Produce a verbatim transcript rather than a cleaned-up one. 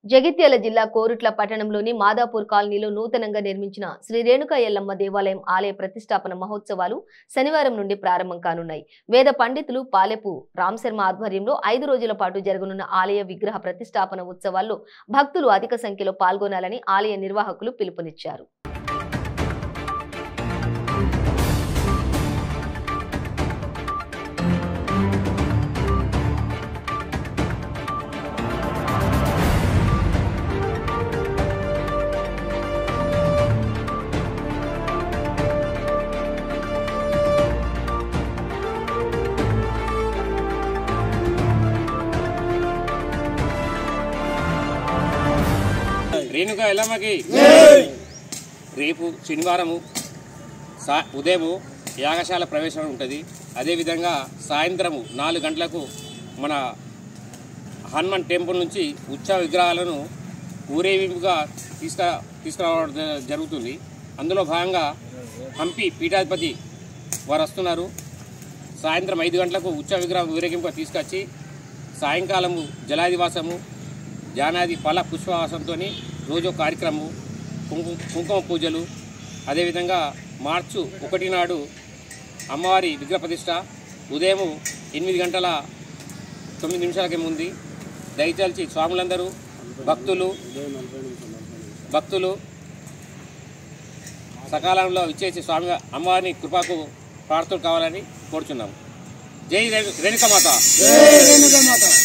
జగిత్యాల జిల్లా కోరుట్ల పట్టణంలోని మాదాపూర్ కాలనీలో నూతనంగా నిర్మించిన శ్రీ రేణుకా ఎల్లమ్మ దేవాలయం ఆలయ ప్రతిష్టాపన మహోత్సవాలు శనివారం నుండి ప్రారంభం కానున్నాయి. వేద పండితులు పాలెపు రామశర్మ ఆధ్వర్యంలో ఐదు రోజుల పాటు జరగనున్న ఆలయ విగ్రహ ప్రతిష్టాపన ఉత్సవాల్లో భక్తులు అధిక సంఖ్యలో పాల్గొనాలని ఆలయ నిర్వాహకులు పిలుపునిచ్చారు. రేణుకా ఎల్లమ్మకి రేపు శనివారము సా ఉదయము యాగశాల ప్రవేశం ఉంటుంది. అదేవిధంగా సాయంత్రము నాలుగు గంటలకు మన హనుమాన్ టెంపుల్ నుంచి ఉత్సవ విగ్రహాలను ఊరేగింపుగా తీసుకు తీసుకురావడం జరుగుతుంది. అందులో భాగంగా హంపి పీఠాధిపతి వారు వస్తున్నారు. సాయంత్రం ఐదు గంటలకు ఉత్సవ విగ్రహం ఊరేగింపుగా తీసుకొచ్చి సాయంకాలము జలాదివాసము జానాది ఫల పుష్పవాసంతో రోజు కార్యక్రమం కుంకుమ కుంకుమ పూజలు. అదేవిధంగా మార్చు ఒకటి నాడు అమ్మవారి విగ్రహ ప్రతిష్ట ఉదయం ఎనిమిది గంటల తొమ్మిది నిమిషాలకి ఉంది. దయచేసి స్వాములందరూ భక్తులు భక్తులు సకాలంలో ఇచ్చేసి స్వామి అమ్మవారిని కృపకు ప్రార్థనలు కావాలని కోరుచున్నాము. జై రేణుకా మాత.